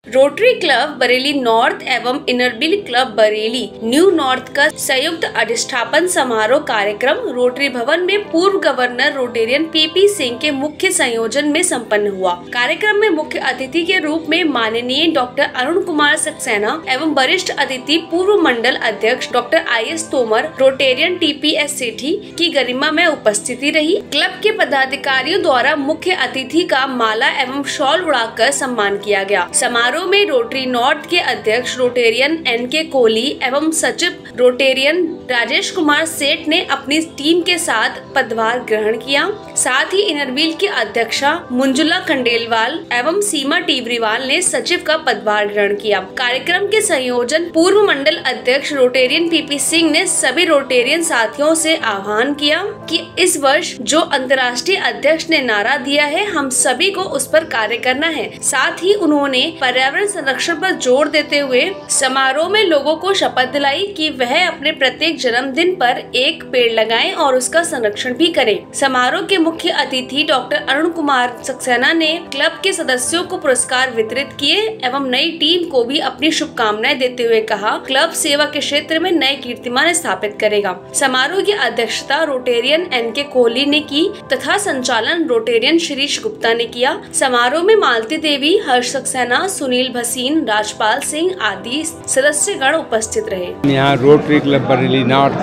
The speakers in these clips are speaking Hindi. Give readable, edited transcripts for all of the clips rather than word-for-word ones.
रोटरी क्लब बरेली नॉर्थ एवं Inner Wheel Club Bareilly New North का संयुक्त अधिष्ठापन समारोह कार्यक्रम रोटरी भवन में पूर्व गवर्नर रोटेरियन पीपी सिंह के मुख्य संयोजन में संपन्न हुआ। कार्यक्रम में मुख्य अतिथि के रूप में माननीय डॉक्टर अरुण कुमार सक्सेना एवं वरिष्ठ अतिथि पूर्व मंडल अध्यक्ष doctor IS Tomar, Rotarian TPS Sethi की गरिमा में उपस्थिति रही। क्लब के पदाधिकारियों द्वारा मुख्य अतिथि का माला एवं शॉल उड़ाकर सम्मान किया गया। समारोह में रोटरी नॉर्थ के अध्यक्ष रोटेरियन NK कोहली एवं सचिव रोटेरियन राजेश कुमार सेठ ने अपनी टीम के साथ पदभार ग्रहण किया। साथ ही इनरव्हील की अध्यक्षा मंजुला खंडेलवाल एवं सीमा टीवरीवाल ने सचिव का पदभार ग्रहण किया। कार्यक्रम के संयोजन पूर्व मंडल अध्यक्ष रोटेरियन पीपी सिंह ने सभी रोटेरियन साथियों से आह्वान किया कि इस वर्ष जो अंतर्राष्ट्रीय अध्यक्ष ने नारा दिया है, हम सभी को उस पर कार्य करना है। साथ ही उन्होंने पर्यावरण संरक्षण पर जोर देते हुए समारोह में लोगों को शपथ दिलाई कि वह अपने प्रत्येक जन्मदिन पर एक पेड़ लगाएं और उसका संरक्षण भी करें। समारोह के मुख्य अतिथि डॉक्टर अरुण कुमार सक्सेना ने क्लब के सदस्यों को पुरस्कार वितरित किए एवं नई टीम को भी अपनी शुभकामनाएं देते हुए कहा, क्लब सेवा के क्षेत्र में नए कीर्तिमान स्थापित करेगा। समारोह की अध्यक्षता रोटेरियन NK कोहली ने की तथा संचालन रोटेरियन शिरीष गुप्ता ने किया। समारोह में मालती देवी, हर्ष सक्सेना, सुनील भसीन, राजपाल सिंह आदि सदस्यगण उपस्थित रहे। यहाँ रोटरी क्लब बरेली नॉर्थ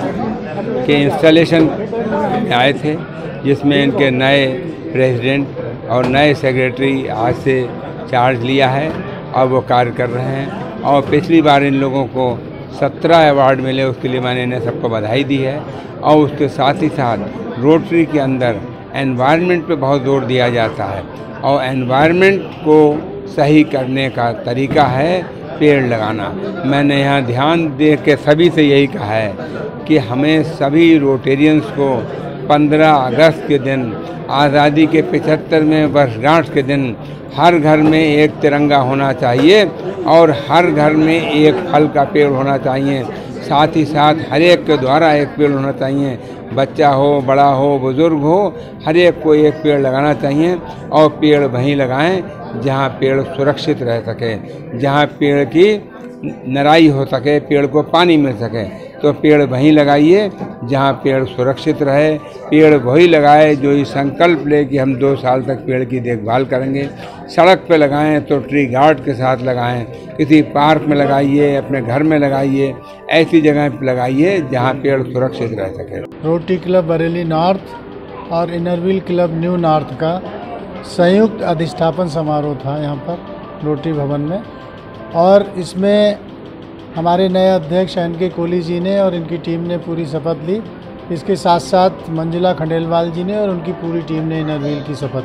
के इंस्टॉलेशन आए थे, जिसमें इनके नए प्रेसिडेंट और नए सेक्रेटरी आज से चार्ज लिया है और वो कार्य कर रहे हैं। और पिछली बार इन लोगों को 17 अवार्ड मिले, उसके लिए मैंने इन्हें सबको बधाई दी है। और उसके साथ ही साथ रोटरी के अंदर एनवायरनमेंट पे बहुत जोर दिया जाता है और एनवायरनमेंट को सही करने का तरीका है पेड़ लगाना। मैंने यहाँ ध्यान दे के सभी से यही कहा है कि हमें सभी रोटेरियंस को 15 अगस्त के दिन आज़ादी के 75वें वर्षगांठ के दिन हर घर में एक तिरंगा होना चाहिए और हर घर में एक फल का पेड़ होना चाहिए। साथ ही साथ हर एक के द्वारा एक पेड़ होना चाहिए। बच्चा हो, बड़ा हो, बुजुर्ग हो, हर एक को एक पेड़ लगाना चाहिए। और पेड़ वहीं लगाएं जहाँ पेड़ सुरक्षित रह सके, जहाँ पेड़ की नराई हो सके, पेड़ को पानी मिल सके। तो पेड़ वहीं लगाइए जहाँ पेड़ सुरक्षित रहे। पेड़ वही लगाए जो ये संकल्प ले कि हम 2 साल तक पेड़ की देखभाल करेंगे। सड़क पे लगाएं तो ट्री गार्ड के साथ लगाएं, किसी पार्क में लगाइए, अपने घर में लगाइए, ऐसी जगह पे लगाइए जहाँ पेड़ सुरक्षित रह सके। रोटरी क्लब बरेली नॉर्थ और इनरव्हील क्लब न्यू नॉर्थ का संयुक्त अधिष्ठापन समारोह था यहाँ पर रोटरी भवन में। और इसमें हमारे नए अध्यक्ष NK कोहली जी ने और इनकी टीम ने पूरी शपथ ली। इसके साथ साथ मंजुला खंडेलवाल जी ने और उनकी पूरी टीम ने इनरव्हील की शपथ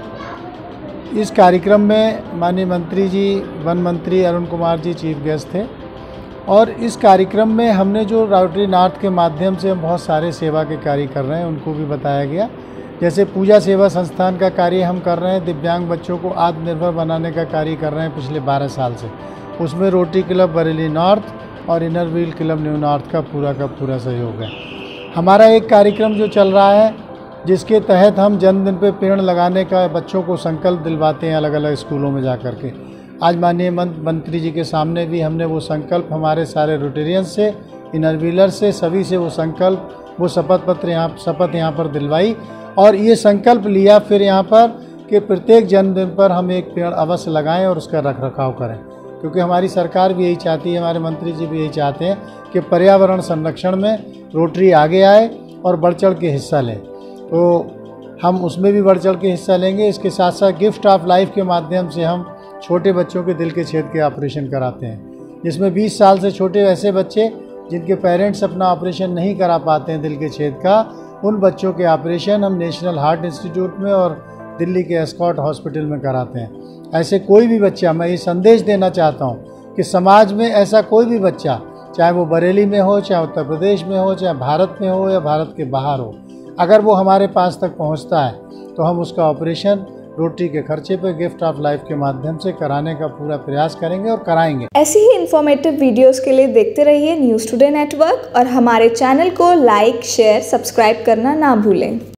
ली। इस कार्यक्रम में माननीय मंत्री जी, वन मंत्री अरुण कुमार जी चीफ गेस्ट थे। और इस कार्यक्रम में हमने जो रोटरी नॉर्थ के माध्यम से हम बहुत सारे सेवा के कार्य कर रहे हैं उनको भी बताया गया। जैसे पूजा सेवा संस्थान का कार्य हम कर रहे हैं, दिव्यांग बच्चों को आत्मनिर्भर बनाने का कार्य कर रहे हैं पिछले 12 साल से। उसमें रोटरी क्लब बरेली नॉर्थ और इनरव्हील क्लब न्यू नॉर्थ का पूरा सहयोग है। हमारा एक कार्यक्रम जो चल रहा है जिसके तहत हम जन्मदिन पे पेड़ लगाने का बच्चों को संकल्प दिलवाते हैं अलग अलग स्कूलों में जा कर के। आज माननीय मंत्री जी के सामने भी हमने वो संकल्प हमारे सारे रोटेरियंस से, इनरव्हीलर से, सभी से वो संकल्प, वो शपथ यहाँ पर दिलवाई। और ये संकल्प लिया फिर यहाँ पर कि प्रत्येक जन्मदिन पर हम एक पेड़ अवश्य लगाएं और उसका रखरखाव करें, क्योंकि हमारी सरकार भी यही चाहती है, हमारे मंत्री जी भी यही चाहते हैं कि पर्यावरण संरक्षण में रोटरी आगे आए और बढ़ चढ़ के हिस्सा लें। तो हम उसमें भी बढ़ चढ़ के हिस्सा लेंगे। इसके साथ साथ गिफ्ट ऑफ लाइफ के माध्यम से हम छोटे बच्चों के दिल के छेद के ऑपरेशन कराते हैं, जिसमें 20 साल से छोटे ऐसे बच्चे जिनके पेरेंट्स अपना ऑपरेशन नहीं करा पाते हैं दिल के छेद का, उन बच्चों के ऑपरेशन हम नेशनल हार्ट इंस्टीट्यूट में और दिल्ली के एस्कॉट हॉस्पिटल में कराते हैं। ऐसे कोई भी बच्चा, मैं ये संदेश देना चाहता हूँ कि समाज में ऐसा कोई भी बच्चा, चाहे वो बरेली में हो, चाहे उत्तर प्रदेश में हो, चाहे भारत में हो या भारत के बाहर हो, अगर वो हमारे पास तक पहुँचता है तो हम उसका ऑपरेशन रोटरी के खर्चे पर गिफ्ट ऑफ लाइफ के माध्यम से कराने का पूरा प्रयास करेंगे और कराएंगे। ऐसी ही इन्फॉर्मेटिव वीडियोस के लिए देखते रहिए न्यूज़ टुडे नेटवर्क और हमारे चैनल को लाइक, शेयर, सब्सक्राइब करना ना भूलें।